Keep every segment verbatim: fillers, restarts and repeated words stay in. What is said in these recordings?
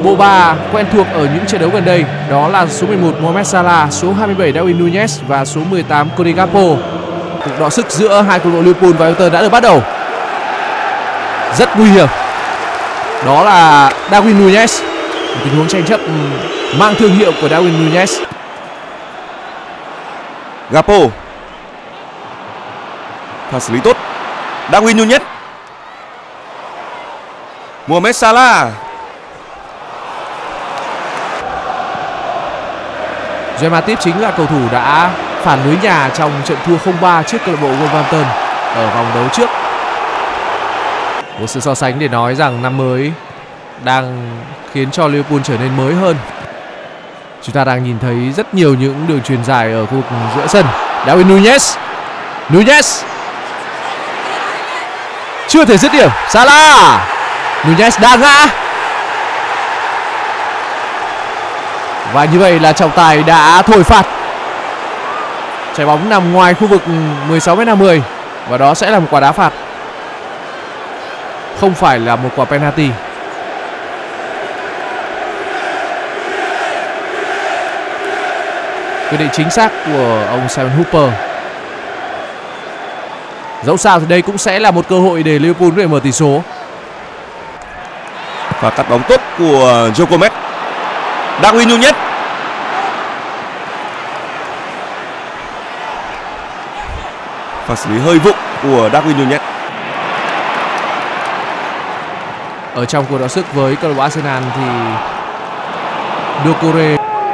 bộ ba quen thuộc ở những trận đấu gần đây, đó là số mười một Mohamed Salah, số hai mươi bảy Darwin Núñez và số mười tám Cody Gakpo. Cuộc đọ sức giữa hai câu lạc bộ Liverpool và Everton đã được bắt đầu. Rất nguy hiểm. Đó là Darwin Núñez. Một tình huống tranh chấp mang thương hiệu của Darwin Núñez. Gakpo. Pha xử lý tốt. Darwin Núñez. Mohamed Salah. Joel Matip chính là cầu thủ đã phản lưới nhà trong trận thua không ba trước câu lạc bộ Wolverhampton ở vòng đấu trước. Một sự so sánh để nói rằng năm mới đang khiến cho Liverpool trở nên mới hơn. Chúng ta đang nhìn thấy rất nhiều những đường chuyền dài ở khu vực giữa sân. Darwin Núñez. Núñez chưa thể dứt điểm. Salah. Núñez đang ngã. Và như vậy là trọng tài đã thổi phạt. Trái bóng nằm ngoài khu vực mười sáu mét năm mươi và đó sẽ là một quả đá phạt, không phải là một quả penalty. Quyết định chính xác của ông Simon Hooper. Dẫu sao thì đây cũng sẽ là một cơ hội để Liverpool để mở tỷ số. Và cắt bóng tốt của Joe Gomez. Darwin Núñez. Và xử lý hơi vụng của Darwin Núñez. Ở trong cuộc đọ sức với câu lạc bộ Arsenal thì Doucouré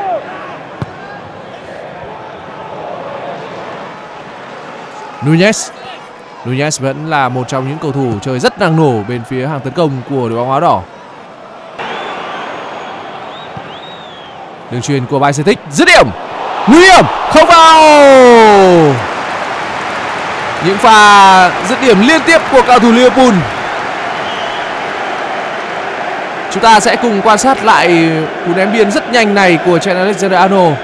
Núñez Núñez vẫn là một trong những cầu thủ chơi rất năng nổ bên phía hàng tấn công của đội bóng áo đỏ. Đường chuyền của Bayern Munich, dứt điểm nguy hiểm, không vào. Những pha dứt điểm liên tiếp của cầu thủ Liverpool. Chúng ta sẽ cùng quan sát lại cú ném biên rất nhanh này của Trent Alexander-Arnold.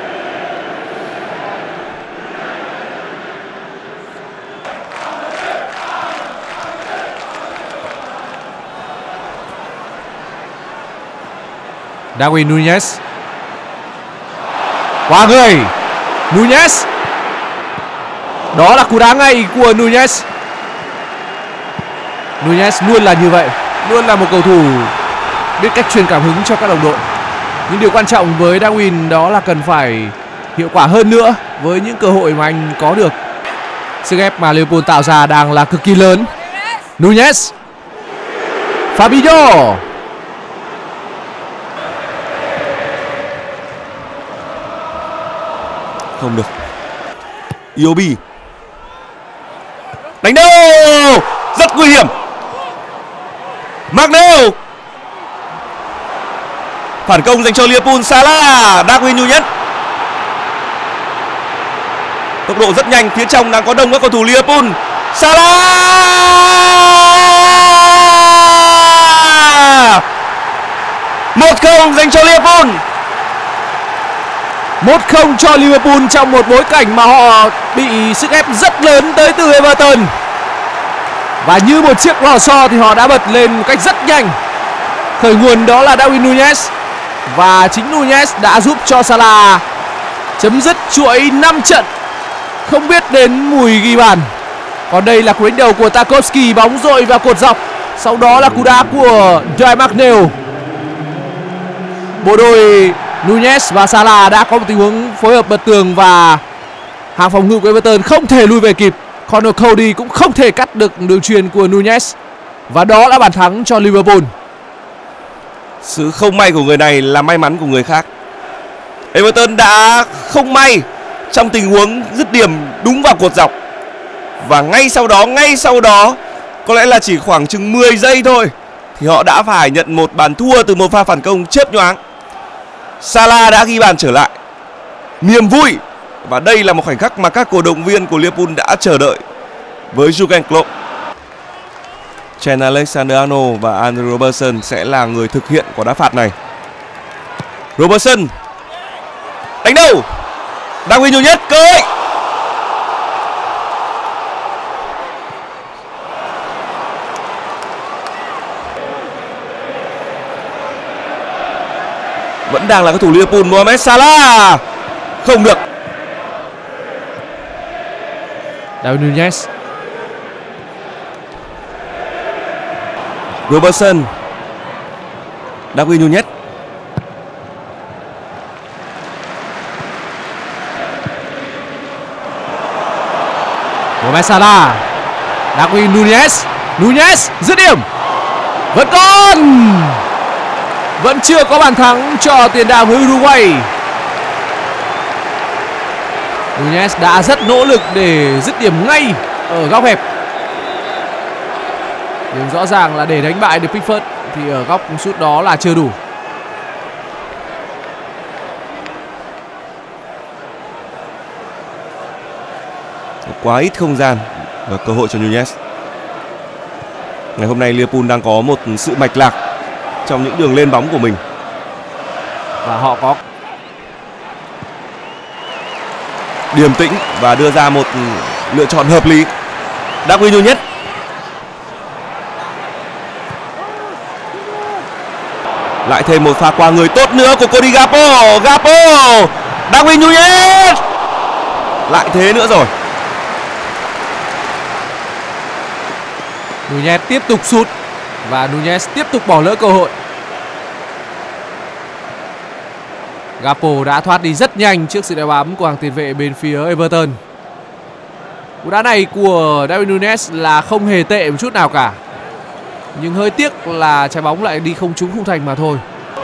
Darwin Núñez. Qua người Núñez. Đó là cú đá ngay của Núñez. Núñez luôn là như vậy, luôn là một cầu thủ biết cách truyền cảm hứng cho các đồng đội. Nhưng điều quan trọng với Darwin đó là cần phải hiệu quả hơn nữa với những cơ hội mà anh có được. Sức ép mà Liverpool tạo ra đang là cực kỳ lớn. Núñez. Fabinho. Không được. Iwobi. Đánh đâu. Rất nguy hiểm. Magnell. Phản công dành cho Liverpool. Salah. Darwin Núñez. Tốc độ rất nhanh. Phía trong đang có đông các cầu thủ Liverpool. Salah. một không dành cho Liverpool. một không cho Liverpool trong một bối cảnh mà họ bị sức ép rất lớn tới từ Everton. Và như một chiếc lò xo thì họ đã bật lên một cách rất nhanh. Khởi nguồn đó là Darwin Núñez. Và chính Núñez đã giúp cho Salah chấm dứt chuỗi năm trận không biết đến mùi ghi bàn. Còn đây là cú đánh đầu của Tarkowski, bóng dội vào cột dọc. Sau đó là cú đá của Joel Magnell. Bộ đôi Núñez và Salah đã có một tình huống phối hợp bật tường và hàng phòng ngự của Everton không thể lui về kịp. Conor Cody cũng không thể cắt được đường chuyền của Núñez. Và đó là bàn thắng cho Liverpool. Sự không may của người này là may mắn của người khác. Everton đã không may trong tình huống dứt điểm đúng vào cột dọc. Và ngay sau đó, ngay sau đó có lẽ là chỉ khoảng chừng mười giây thôi thì họ đã phải nhận một bàn thua từ một pha phản công chớp nhoáng. Salah đã ghi bàn trở lại. Niềm vui. Và đây là một khoảnh khắc mà các cổ động viên của Liverpool đã chờ đợi với Jurgen Klopp. Trent Alexander-Arnold và Andrew Robertson sẽ là người thực hiện quả đá phạt này. Robertson. Đánh đâu. Darwin Núñez. Cơ hội. Vẫn đang là cầu thủ Liverpool. Mohamed Salah không được. Darwin Núñez. Robertson. Darwin Núñez. Mohamed Salah. Darwin Núñez. Núñez dứt điểm. Vẫn còn. Vẫn chưa có bàn thắng cho tiền đạo người Uruguay. Núñez đã rất nỗ lực để dứt điểm ngay ở góc hẹp. Nhưng rõ ràng là để đánh bại được Pickford thì ở góc sút đó là chưa đủ. Quá ít không gian và cơ hội cho Núñez. Ngày hôm nay Liverpool đang có một sự mạch lạc trong những đường lên bóng của mình. Và họ có điềm tĩnh và đưa ra một lựa chọn hợp lý. Darwin Núñez. Lại thêm một pha qua người tốt nữa của Cody Gakpo. Gakpo. Darwin Núñez. Lại thế nữa rồi. Núñez tiếp tục sút và Núñez tiếp tục bỏ lỡ cơ hội. Gakpo đã thoát đi rất nhanh trước sự đá bám của hàng tiền vệ bên phía Everton. Cú đá này của Darwin Núñez là không hề tệ một chút nào cả. Nhưng hơi tiếc là trái bóng lại đi không trúng khung thành mà thôi.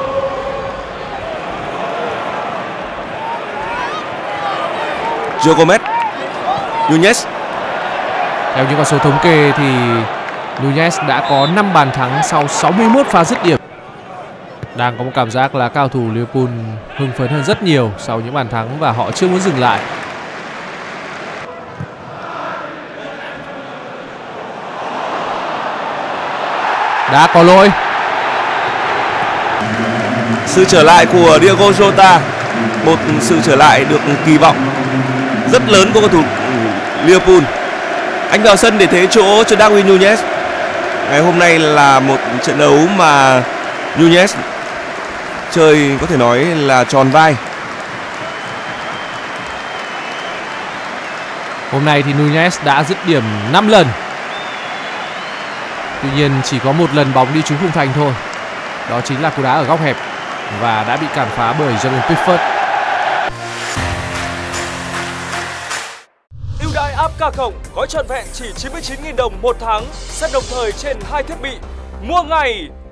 Joe Gomez. Núñez. Theo những con số thống kê thì Núñez đã có năm bàn thắng sau sáu mươi mốt pha dứt điểm. Đang có một cảm giác là cao thủ Liverpool hưng phấn hơn rất nhiều sau những bàn thắng và họ chưa muốn dừng lại. Đã có lỗi. Sự trở lại của Diogo Jota, một sự trở lại được kỳ vọng rất lớn của cầu thủ Liverpool. Anh vào sân để thế chỗ cho Darwin Núñez. Ngày hôm nay là một trận đấu mà Núñez chơi có thể nói là tròn vai. Hôm nay thì Núñez đã dứt điểm năm lần. Tuy nhiên chỉ có một lần bóng đi trúng khung thành thôi. Đó chính là cú đá ở góc hẹp và đã bị cản phá bởi Jordan Pickford. Ưu đãi app ca cộng gói trọn vẹn chỉ chín mươi chín nghìn đồng một tháng, set đồng thời trên hai thiết bị. Mua ngay!